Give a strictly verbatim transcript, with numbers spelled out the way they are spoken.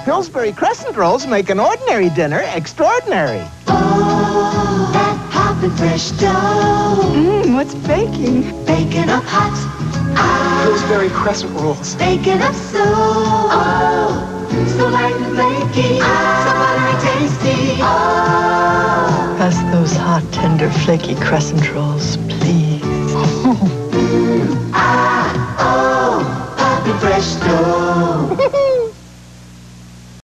Pillsbury Crescent rolls make an ordinary dinner extraordinary. Oh, that Poppin Fresh dough. Mmm, what's baking? Baking up hot. Ah, Pillsbury Crescent rolls. baking up so. Oh, so light and flaky. Ah, so buttery tasty. Oh. Pass those hot, tender, flaky crescent rolls, please.